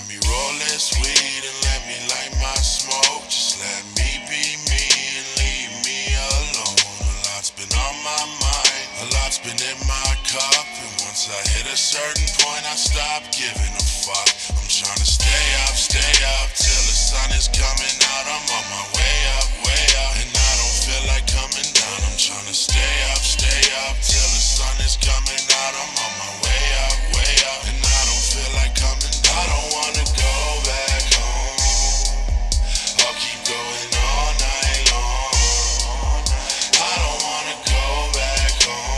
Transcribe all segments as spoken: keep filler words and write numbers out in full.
me roll this weed and let me light my smoke. Just let me be me and leave me alone. A lot's been on my mind, a lot's been in my cup, and once I hit a certain point I stop giving a fuck. I'm trying to stay up, stay up till the sun is coming out. I'm on my way up, way up, and I don't feel like coming down. I'm trying to stay up, stay up till the sun is coming out. I'm on my way up, way up, and I don't feel like coming down. I don't wanna go back home. I'll keep going all night long. I don't wanna go back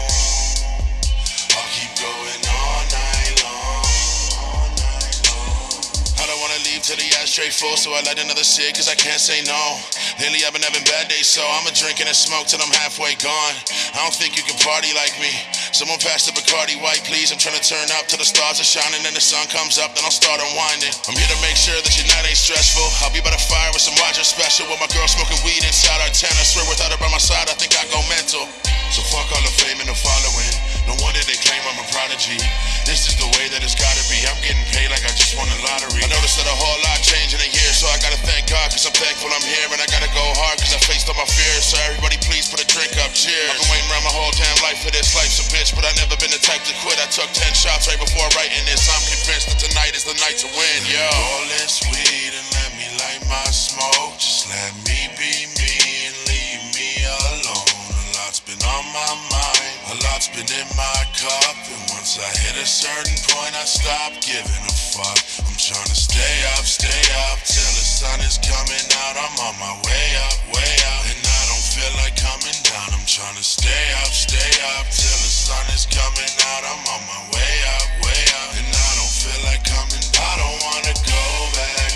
home. I'll keep going all night long. All night long. I don't wanna leave till the ashtray full, so I light another cig cause I can't say no. Lately I've been having bad days, so I'ma drink and smoke till I'm halfway gone. I don't think you can party like me. Someone pass the Bacardi White, please. I'm trying to turn up till the stars are shining and the sun comes up, then I'll start unwinding. I'm here to make sure that your night ain't stressful. I'll be by the fire with some Roger Special, with my girl smoking weed inside our tent. I swear without her by my side, I think I go mental. So fuck all the fame and the following. No wonder they claim I'm a prodigy. This is the way that it's gotta be. I'm getting paid like I just won the lottery. I noticed that a whole lot changed in a year, so I gotta thank God, cause I'm thankful I'm here. And I gotta go hard cause I faced all my fears. So everybody please put a drink up, cheers. I've been waiting around my whole damn life for this. Life's a bitch, but I never been the type to quit. I took ten shots right before writing this. I'm convinced that tonight is the night to win, yo. Roll this weed and let me light my smoke. Just let me be me and leave me alone. A lot's been on my mind, a lot's been in my cup, and once I hit a certain point I stop giving a fuck. I'm trying to stay up, stay up till the sun is coming out. I'm on my way up, way up, and I don't feel like coming down. I'm trying to stay up, stay up till the sun is coming out. I'm on my way up, way up, and I don't feel like coming down. I don't wanna go back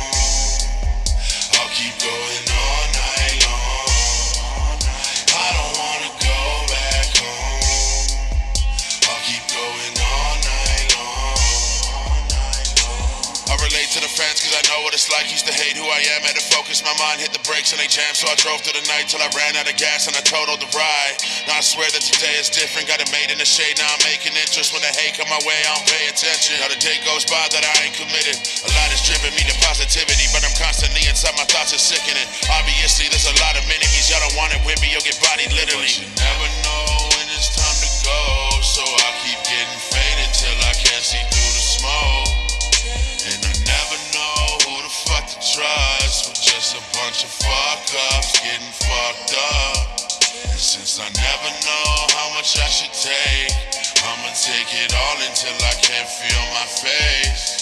home. I'll keep going all night long. I don't wanna go back home. I'll keep going all night long. All night long. I relate to the fans cause I know what it's like. Used to hate who I am, had to focus my mind, hit the brakes and they jammed. So I drove through the night till I ran out of gas and I totaled the ride. Now I swear that today is different. Got it made in the shade, now I'm making interest. When the hate come my way, I don't pay attention. Now the day goes by that I ain't committed. A lot is driven me to positivity, but I'm constantly inside my thoughts are sickening. Obviously there's a lot of enemies. Y'all don't want it with me, you'll get bodied literally. But you never know when it's time to go, so I keep getting faded till I can't see through the smoke. And I never know who the fuck to trust. We're just a bunch of fuck-ups getting fucked up. And since I never know how much I should take, I'ma take it all until I can't feel my face.